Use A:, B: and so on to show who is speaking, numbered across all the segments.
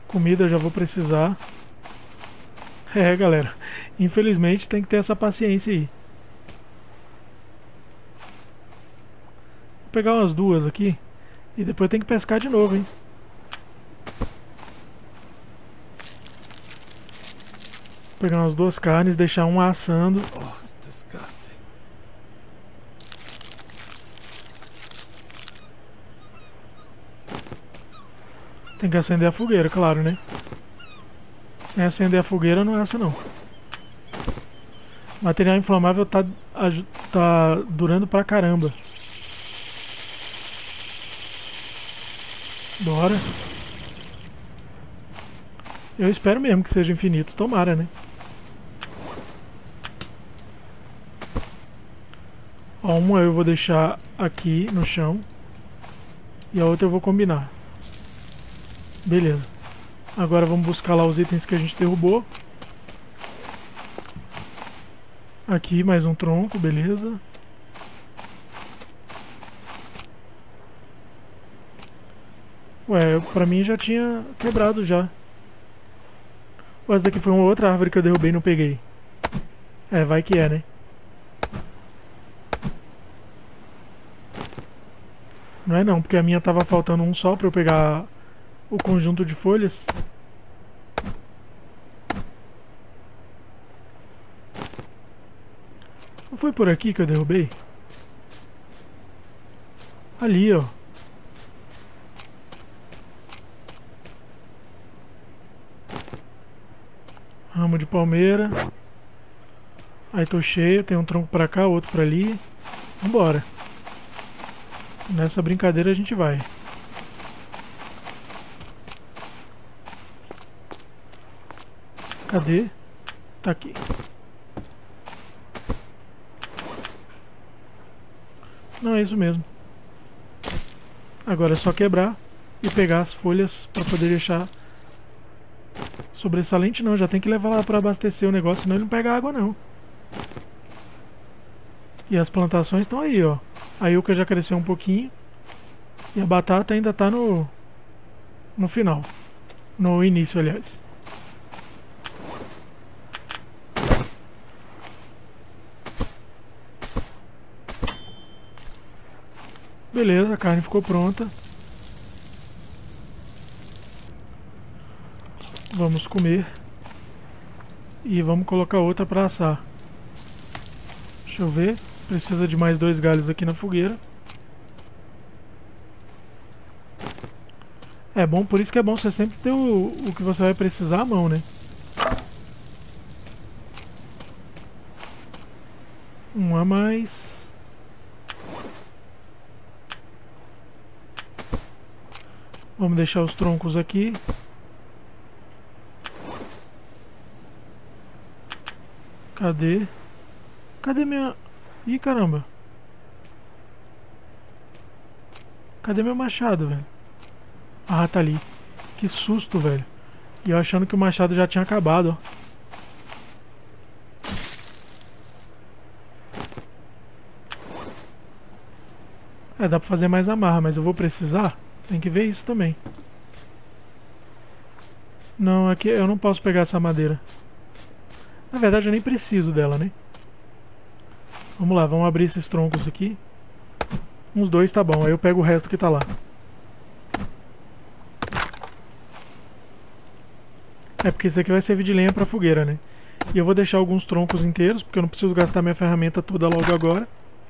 A: Comida eu já vou precisar. É, galera. Infelizmente tem que ter essa paciência aí. Vou pegar umas duas aqui. E depois tem que pescar de novo, hein. Vou pegar umas duas carnes, deixar uma assando.
B: Oh, it's disgusting.
A: Tem que acender a fogueira, claro, né? Sem acender a fogueira não é essa não. Material inflamável tá durando pra caramba. Bora. Eu espero mesmo que seja infinito. Tomara, né? Ó, uma eu vou deixar aqui no chão. E a outra eu vou combinar. Beleza. Agora vamos buscar lá os itens que a gente derrubou. Aqui mais um tronco, beleza. Ué, pra mim já tinha quebrado já. Ou essa daqui foi uma outra árvore que eu derrubei e não peguei. É, vai que é, né? Não é não, porque a minha tava faltando um só pra eu pegar o conjunto de folhas. Não foi por aqui que eu derrubei? Ali, ó. Ramo de palmeira. Aí tô cheio, tem um tronco pra cá, outro pra ali. Vambora. Nessa brincadeira a gente vai. Cadê? Tá aqui. Não, é isso mesmo. Agora é só quebrar e pegar as folhas pra poder deixar sobressalente. Não, já tem que levar lá pra abastecer o negócio, senão ele não pega água não. E as plantações estão aí, ó. A yuca já cresceu um pouquinho. E a batata ainda tá no final. No início, aliás. Beleza, a carne ficou pronta. Vamos comer. E vamos colocar outra para assar. Deixa eu ver. Precisa de mais 2 galhos aqui na fogueira. É bom, por isso que é bom você sempre ter o que você vai precisar à mão, né? Um a mais. Vamos deixar os troncos aqui. Cadê? Cadê minha... Ih, caramba. Cadê meu machado, velho? Ah, tá ali. Que susto, velho. E eu achando que o machado já tinha acabado, ó. É, dá pra fazer mais amarra, mas eu vou precisar? Tem que ver isso também. Não, aqui eu não posso pegar essa madeira. Na verdade eu nem preciso dela, né? Vamos lá, vamos abrir esses troncos aqui. Uns 2 tá bom, aí eu pego o resto que tá lá. É porque isso aqui vai servir de lenha pra fogueira, né? E eu vou deixar alguns troncos inteiros, porque eu não preciso gastar minha ferramenta toda logo agora.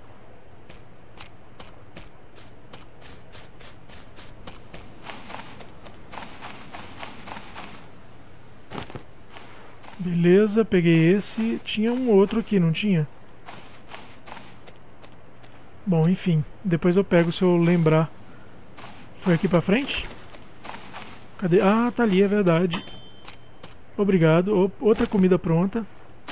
A: Beleza, peguei esse. Tinha um outro aqui, não tinha? Bom, enfim. Depois eu pego se eu lembrar. Foi aqui pra frente? Cadê? Ah, tá ali, é verdade. Obrigado. Outra comida pronta.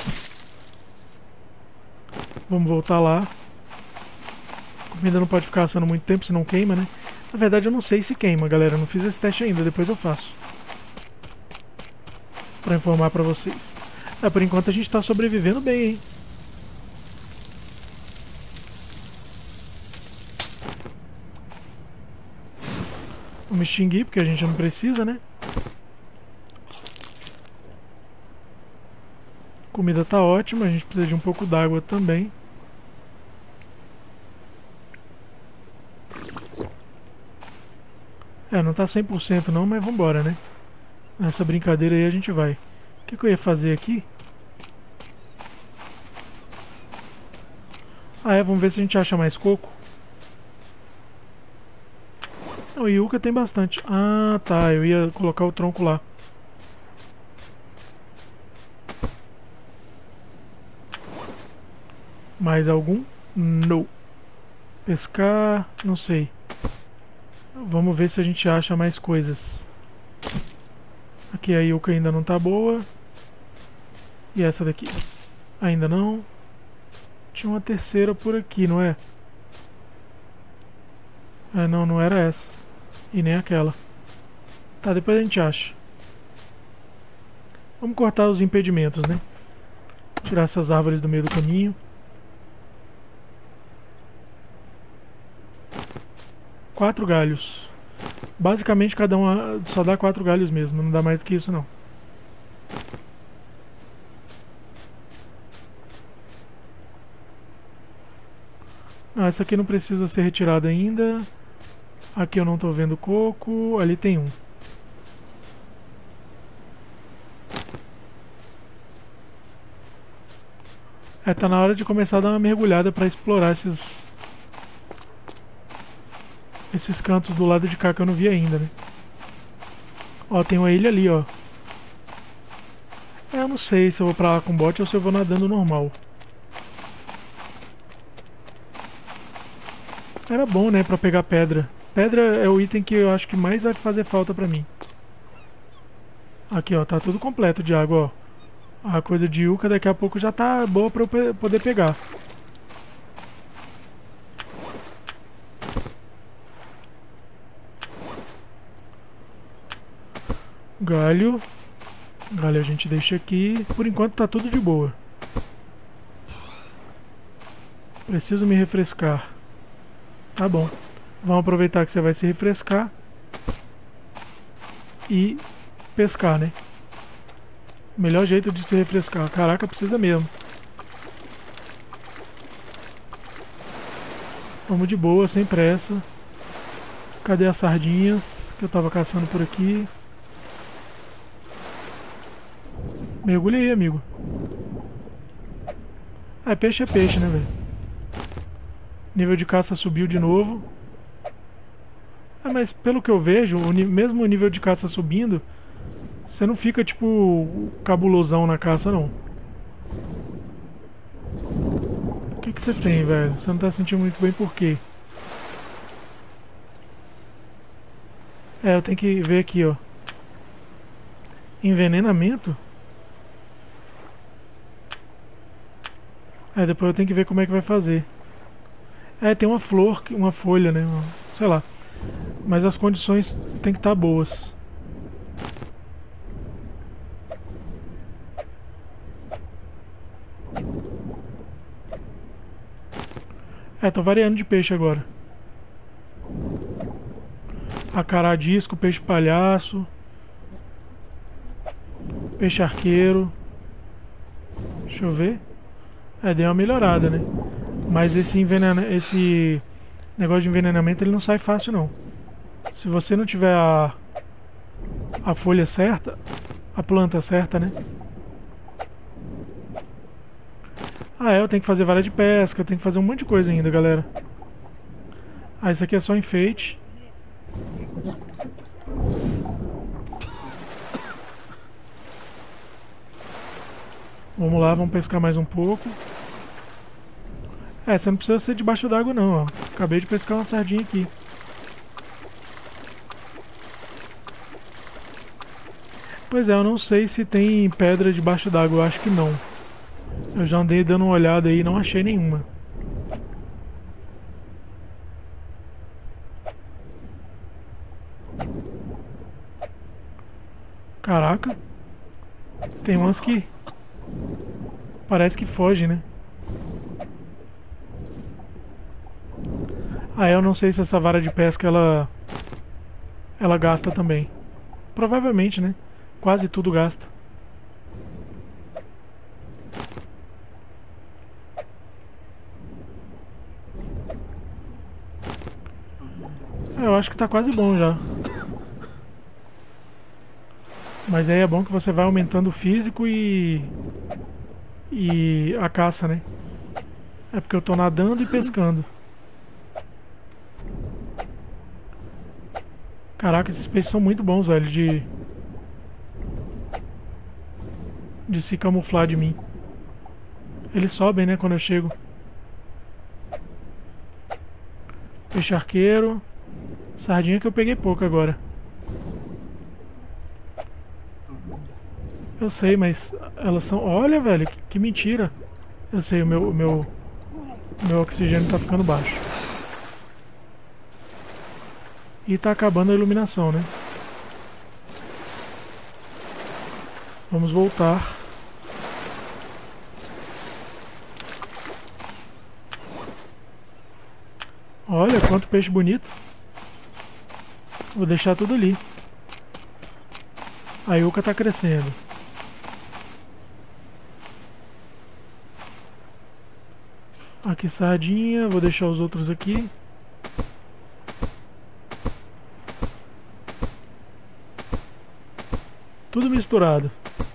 A: Vamos voltar lá. A comida não pode ficar assando muito tempo, senão queima, né? Na verdade eu não sei se queima, galera. Eu não fiz esse teste ainda, depois eu faço. Pra informar pra vocês. É, por enquanto a gente tá sobrevivendo bem, hein? Vamos extinguir, porque a gente não precisa, né? Comida tá ótima, a gente precisa de um pouco d'água também. Não tá 100% não, mas vambora, né? Nessa brincadeira aí a gente vai. O que eu ia fazer aqui? Vamos ver se a gente acha mais coco. O yucca tem bastante. Ah, tá, eu ia colocar o tronco lá. Mais algum? Não. Pescar, não sei. Vamos ver se a gente acha mais coisas. Aqui a yucca ainda não tá boa. E essa daqui? Ainda não. Tinha uma terceira por aqui, não é? Não, não era essa. E nem aquela. Tá, depois a gente acha. Vamos cortar os impedimentos, né? Tirar essas árvores do meio do caminho. Quatro galhos. Basicamente cada um só dá 4 galhos mesmo, não dá mais do que isso não. Essa aqui não precisa ser retirada ainda. Aqui eu não estou vendo coco, ali tem um. Tá na hora de começar a dar uma mergulhada para explorar esses cantos do lado de cá que eu não vi ainda, né? Ó, tem uma ilha ali, ó. Eu não sei se eu vou pra lá com bote ou se eu vou nadando normal. Era bom, né, pra pegar pedra. Pedra é o item que eu acho que mais vai fazer falta pra mim. Aqui, ó, tá tudo completo de água, ó. A coisa de yucca daqui a pouco já tá boa pra eu poder pegar. Galho. Galho a gente deixa aqui. Por enquanto tá tudo de boa. Preciso me refrescar. Tá bom. Vamos aproveitar que você vai se refrescar. E pescar, né? Melhor jeito de se refrescar. Caraca, precisa mesmo. Vamos de boa, sem pressa. Cadê as sardinhas que eu tava caçando por aqui? Mergulha aí, amigo. Peixe é peixe, né, velho? Nível de caça subiu de novo. Mas pelo que eu vejo, mesmo o nível de caça subindo, você não fica, tipo, cabulosão na caça, não. O que você tem, velho? Você não tá sentindo muito bem por quê? Eu tenho que ver aqui, ó. Envenenamento? Depois eu tenho que ver como é que vai fazer. Tem uma flor, uma folha, né? Sei lá. Mas as condições tem que estar boas. Tô variando de peixe agora. Acaradisco, peixe palhaço. Peixe arqueiro. Deixa eu ver. Deu uma melhorada, né? Mas esse negócio de envenenamento ele não sai fácil não. Se você não tiver a folha certa, a planta certa, né? Eu tenho que fazer vara de pesca, eu tenho que fazer um monte de coisa ainda, galera. Isso aqui é só enfeite. Vamos lá, vamos pescar mais um pouco. Você não precisa ser debaixo d'água não, ó. Acabei de pescar uma sardinha aqui. Pois eu não sei se tem pedra debaixo d'água, eu acho que não. Eu já andei dando uma olhada aí e não achei nenhuma. Caraca. Tem umas que parece que foge, né? Eu não sei se essa vara de pesca ela gasta também. Provavelmente, né? Quase tudo gasta. acho que tá quase bom já. Mas aí é bom que você vai aumentando o físico e a caça, né? É porque eu tô nadando e pescando. Caraca, esses peixes são muito bons, velho, de se camuflar de mim. Eles sobem, né, quando eu chego. Peixe arqueiro. Sardinha que eu peguei pouco agora. Eu sei, mas elas são... Olha, velho, que mentira. Eu sei, o meu oxigênio tá ficando baixo. E tá acabando a iluminação, né? Vamos voltar. Olha quanto peixe bonito. Vou deixar tudo ali. A yuca tá crescendo. Aqui sardinha, vou deixar os outros aqui. Tudo misturado.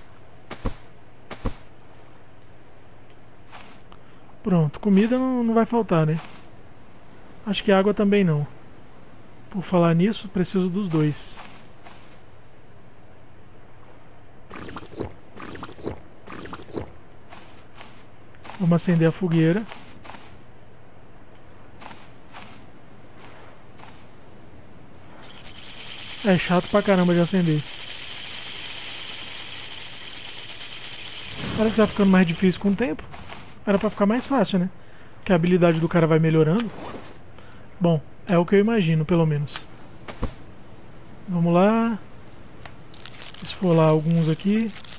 A: Pronto, comida não vai faltar, né? Acho que água também não. Por falar nisso, preciso dos dois. Vamos acender a fogueira. É chato pra caramba de acender. Parece que tá ficando mais difícil com o tempo. Era pra ficar mais fácil, né? Que a habilidade do cara vai melhorando. Bom, é o que eu imagino, pelo menos. Vamos lá. Esfolar alguns aqui.